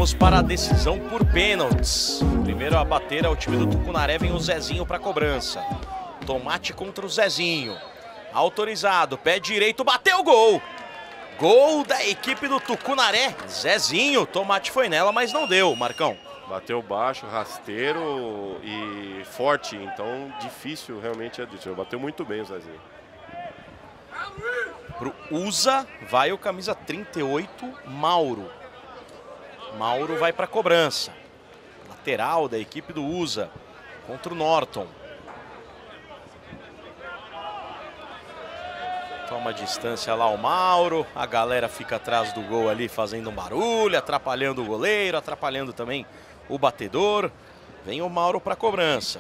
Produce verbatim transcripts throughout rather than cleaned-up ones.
Vamos para a decisão por pênaltis. Primeiro a bater é o time do Tucunaré, vem o Zezinho para cobrança. Tomate contra o Zezinho. Autorizado, pé direito, bateu o gol. Gol da equipe do Tucunaré. Zezinho, Tomate foi nela, mas não deu, Marcão. Bateu baixo, rasteiro e forte, então difícil realmente é disso. Bateu muito bem o Zezinho. Pro Usa vai o camisa trinta e oito, Mauro. Mauro vai para cobrança. Lateral da equipe do Usa contra o Norton. Toma distância lá o Mauro. A galera fica atrás do gol ali fazendo um barulho, atrapalhando o goleiro, atrapalhando também o batedor. Vem o Mauro para cobrança.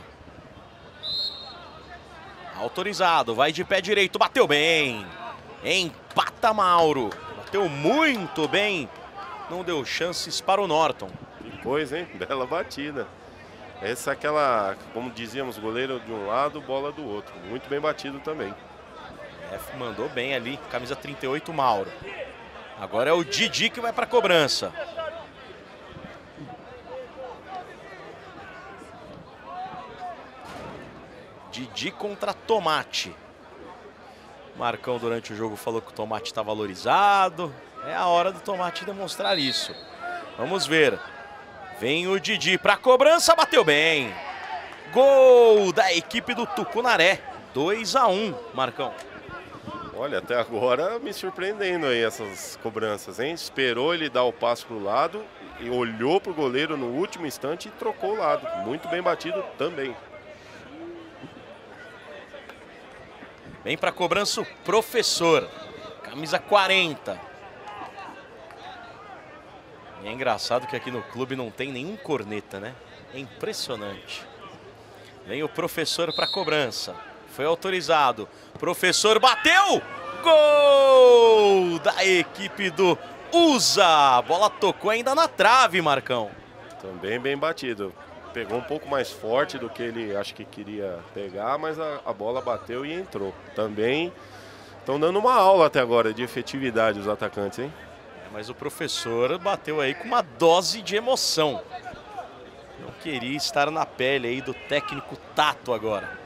Autorizado, vai de pé direito, bateu bem. Empata Mauro. Bateu muito bem. Não deu chances para o Norton. Que coisa, hein? Bela batida. Essa é aquela, como dizíamos, goleiro de um lado, bola do outro. Muito bem batido também. F mandou bem ali, camisa trinta e oito, Mauro. Agora é o Didi que vai para cobrança. Didi contra Tomate. Marcão durante o jogo falou que o Tomate está valorizado. É a hora do Tomate demonstrar isso. Vamos ver. Vem o Didi para cobrança, bateu bem. Gol da equipe do Tucunaré. dois a um, Marcão. Olha, até agora me surpreendendo aí essas cobranças, hein? Esperou ele dar o passo pro lado e olhou pro goleiro no último instante e trocou o lado. Muito bem batido também. Vem para cobrança o Professor, camisa quarenta. E é engraçado que aqui no clube não tem nenhum corneta, né? É impressionante. Vem o Professor para cobrança. Foi autorizado. Professor bateu! Gol da equipe do Usa. A bola tocou ainda na trave, Marcão. Também bem batido. Pegou um pouco mais forte do que ele acho que queria pegar, mas a, a bola bateu e entrou. Também estão dando uma aula até agora de efetividade os atacantes, hein? É, mas o Professor bateu aí com uma dose de emoção. Não queria estar na pele aí do técnico Tato agora.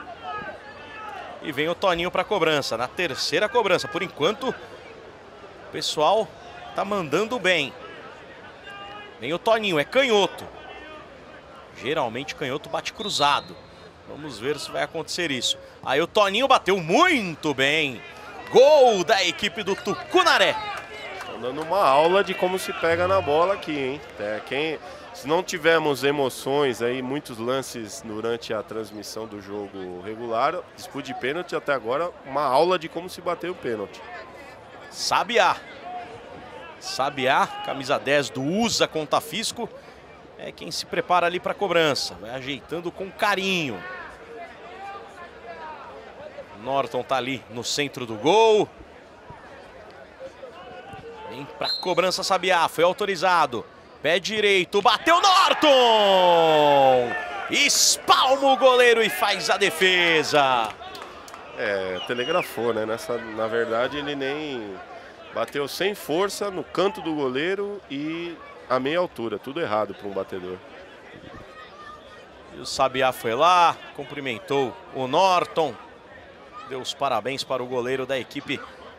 E vem o Toninho para cobrança, na terceira cobrança. Por enquanto, o pessoal tá mandando bem. Vem o Toninho, é canhoto. Geralmente canhoto bate cruzado. Vamos ver se vai acontecer isso. Aí o Toninho bateu muito bem. Gol da equipe do Tucunaré. Estão dando uma aula de como se pega na bola aqui, hein? É, quem... Se não tivermos emoções aí, muitos lances durante a transmissão do jogo regular, disputa de pênalti até agora, uma aula de como se bater o pênalti. Sabiá. Sabiá, camisa dez do Usa com Tafisco, é quem se prepara ali para a cobrança. Vai ajeitando com carinho. Norton tá ali no centro do gol. Vem para cobrança Sabiá, foi autorizado. Pé direito, bateu Norton! Espalma o goleiro e faz a defesa. É, telegrafou, né? Nessa, na verdade, ele nem bateu sem força no canto do goleiro e a meia altura. Tudo errado para um batedor. E o Sabiá foi lá, cumprimentou o Norton. Deu os parabéns para o goleiro da equipe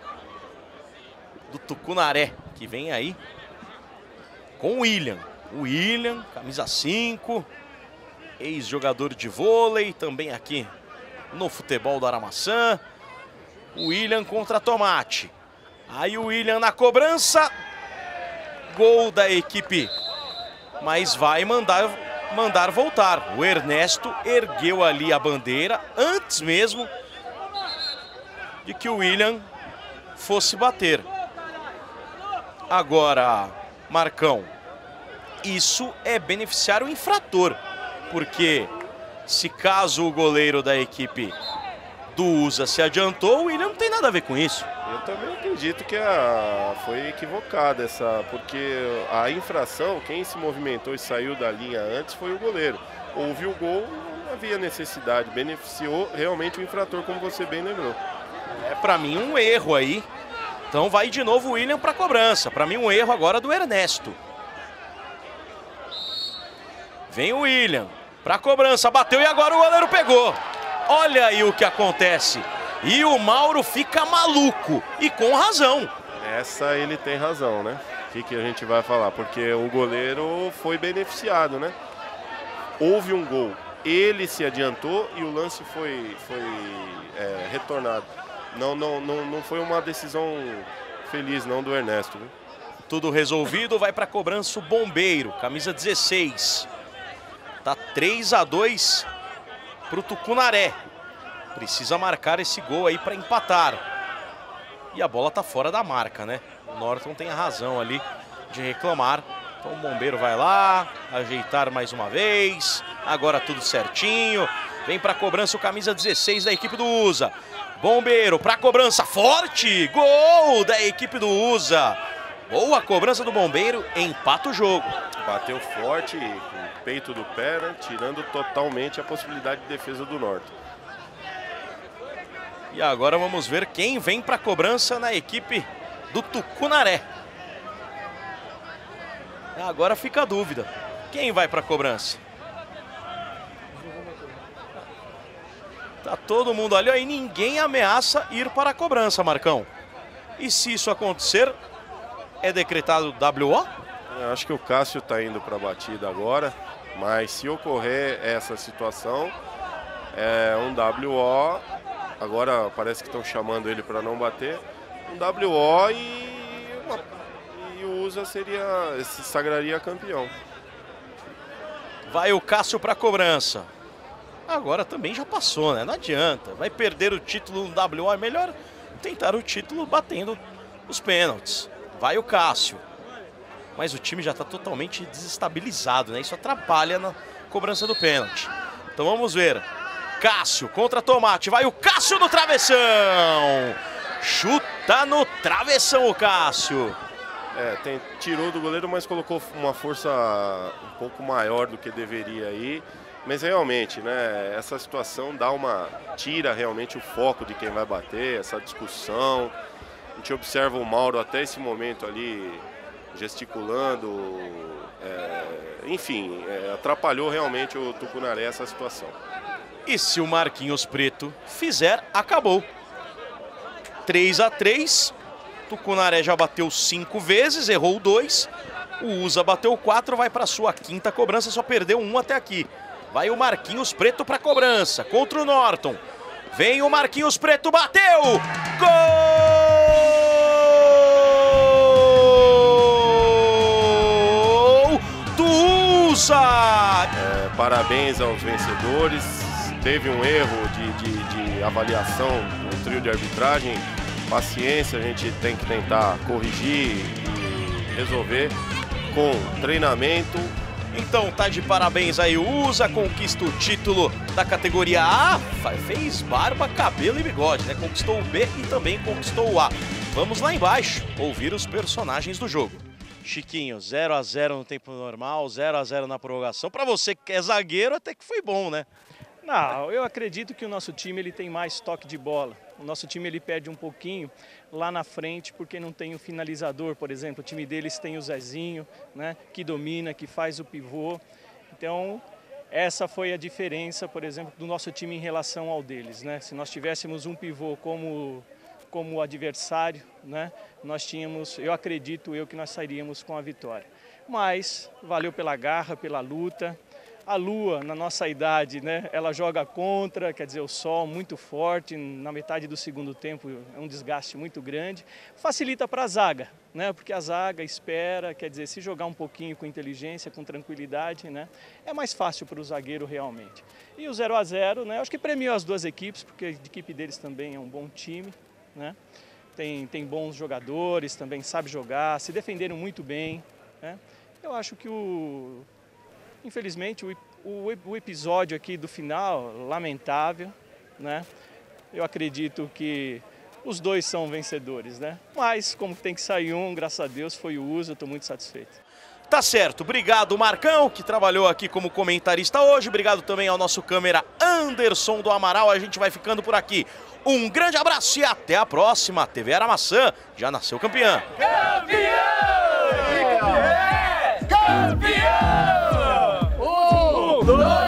do Tucunaré, que vem aí com o William. O William, camisa cinco, ex-jogador de vôlei, também aqui no futebol do Aramaçã. O William contra Tomate. Aí o William na cobrança. Gol da equipe, mas vai mandar, mandar voltar. O Ernesto ergueu ali a bandeira antes mesmo de que o William fosse bater. Agora, Marcão, isso é beneficiar o infrator, porque se caso o goleiro da equipe do Usa se adiantou, o William não tem nada a ver com isso. Eu também acredito que a, foi equivocada essa, porque a infração, quem se movimentou e saiu da linha antes foi o goleiro. Houve o gol, não havia necessidade, beneficiou realmente o infrator, como você bem lembrou. É para mim um erro aí. Então vai de novo o William para cobrança. Para mim um erro agora do Ernesto. Vem o William para cobrança, bateu e agora o goleiro pegou. Olha aí o que acontece. E o Mauro fica maluco e com razão. Essa ele tem razão, né? O que, que a gente vai falar? Porque o goleiro foi beneficiado, né? Houve um gol, ele se adiantou e o lance foi, foi é, retornado. Não, não, não, não foi uma decisão feliz não do Ernesto, viu? Tudo resolvido, vai para cobrança o Bombeiro, camisa dezesseis. Tá três a dois para o Tucunaré. Precisa marcar esse gol aí para empatar. E a bola tá fora da marca, né? O Norton tem a razão ali de reclamar. Então o Bombeiro vai lá, ajeitar mais uma vez. Agora tudo certinho. Vem para cobrança o camisa dezesseis da equipe do U S A. Bombeiro para cobrança, forte! Gol da equipe do U S A. Boa cobrança do Bombeiro, empata o jogo. Bateu forte, com o peito do pé, né? Tirando totalmente a possibilidade de defesa do Norton. E agora vamos ver quem vem para cobrança na equipe do Tucunaré. Agora fica a dúvida. Quem vai para cobrança? Tá todo mundo ali, ó, e ninguém ameaça ir para a cobrança, Marcão. E se isso acontecer, é decretado W O? Eu acho que o Cássio está indo para a batida agora, mas se ocorrer essa situação, é um W O. Agora parece que estão chamando ele para não bater. Um W O e, uma, e o U S A seria, se sagraria campeão. Vai o Cássio para cobrança. Agora também já passou, né? Não adianta. Vai perder o título no W O. É melhor tentar o título batendo os pênaltis. Vai o Cássio. Mas o time já está totalmente desestabilizado, né? Isso atrapalha na cobrança do pênalti. Então vamos ver. Cássio contra Tomate. Vai o Cássio no travessão. Chuta no travessão o Cássio. É, tem, tirou do goleiro, mas colocou uma força um pouco maior do que deveria aí. Mas realmente, né, essa situação dá uma... tira realmente o foco de quem vai bater, essa discussão. A gente observa o Mauro até esse momento ali gesticulando. É, enfim, é, atrapalhou realmente o Tucunaré essa situação. E se o Marquinhos Preto fizer, acabou. três a três. Tucunaré já bateu cinco vezes, errou dois. O U S A bateu quatro, vai para sua quinta cobrança, só perdeu um até aqui. Vai o Marquinhos Preto para cobrança, contra o Norton. Vem o Marquinhos Preto, bateu! Gol do U S A! É, parabéns aos vencedores. Teve um erro de, de, de avaliação no trio de arbitragem. Paciência, a gente tem que tentar corrigir e resolver com treinamento. Então tá de parabéns aí, o U S A conquista o título da categoria A, fez barba, cabelo e bigode, né? Conquistou o B e também conquistou o A. Vamos lá embaixo ouvir os personagens do jogo. Chiquinho, zero a zero no tempo normal, zero a zero na prorrogação. Para você que é zagueiro, até que foi bom, né? Não, eu acredito que o nosso time ele tem mais toque de bola. O nosso time ele perde um pouquinho lá na frente porque não tem o finalizador, por exemplo. O time deles tem o Zezinho, né, que domina, que faz o pivô. Então, essa foi a diferença, por exemplo, do nosso time em relação ao deles, né? Se nós tivéssemos um pivô como como adversário, né, nós tínhamos, eu acredito eu que nós sairíamos com a vitória. Mas valeu pela garra, pela luta. A lua, na nossa idade, né, ela joga contra, quer dizer, o sol muito forte, na metade do segundo tempo é um desgaste muito grande. Facilita para a zaga, né, porque a zaga espera, quer dizer, se jogar um pouquinho com inteligência, com tranquilidade, né, é mais fácil para o zagueiro realmente. E o zero a zero, né, acho que premiou as duas equipes, porque a equipe deles também é um bom time, né, tem, tem bons jogadores, também sabe jogar, se defenderam muito bem, né. Eu acho que o... Infelizmente, o, o, o episódio aqui do final, lamentável, né? Eu acredito que os dois são vencedores, né? Mas, como tem que sair um, graças a Deus, foi o U S A, eu estou muito satisfeito. Tá certo, obrigado Marcão, que trabalhou aqui como comentarista hoje. Obrigado também ao nosso câmera Anderson do Amaral. A gente vai ficando por aqui. Um grande abraço e até a próxima. T V Aramaçã já nasceu campeã. Campeão! Campeão! dois.